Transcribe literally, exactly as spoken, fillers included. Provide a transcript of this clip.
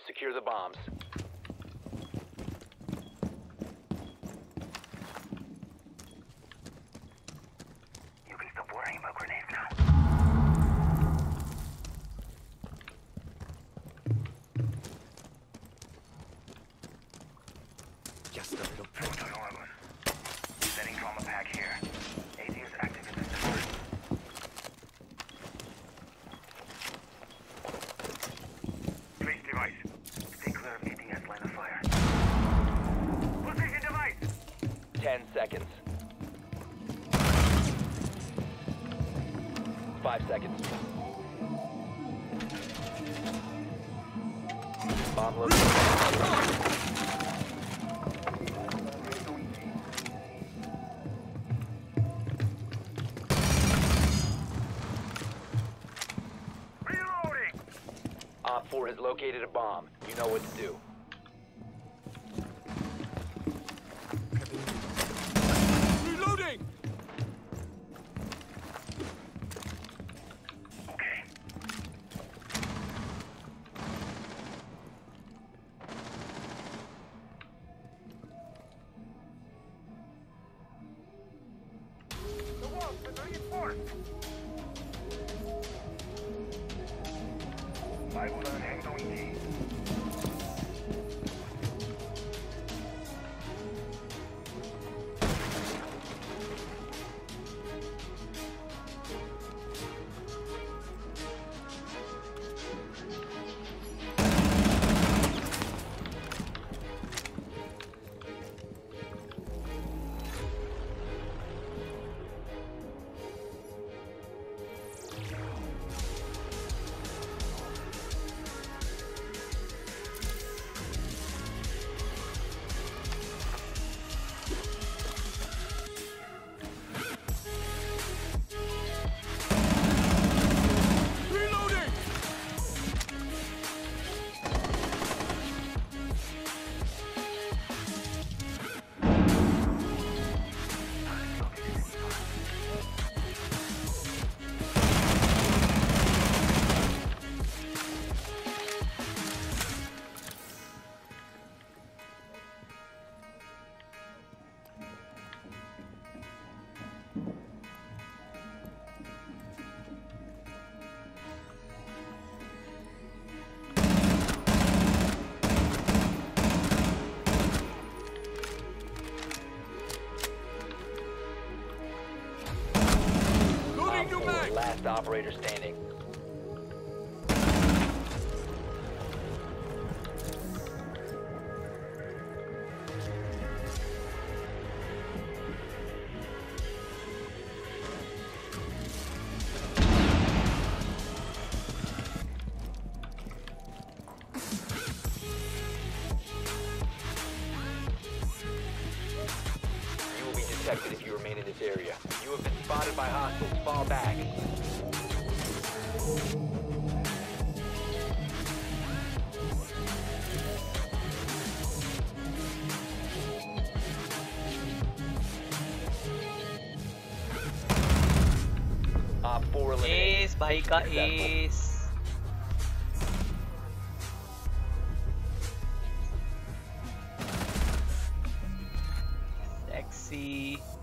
Secure the bombs. You can stop worrying about grenades now. Just a little prick. Setting trauma pack here. A D is active in this door. Place device. Stay clear of A D S line of fire. Position device. Ten seconds. Five seconds. Bomb located. Reloading. Op four has located a bomb. You know what to do. Reloading! Okay. The walls are reinforced. 발굴한 행동이지. Reloading! Loading Op new four, mag! last operator standing. You will be detected if you remain in this area. You have been spotted by hostiles. Fall back. Op four eliminated. Ace, bahay ka, Successful. Ace. Sexy.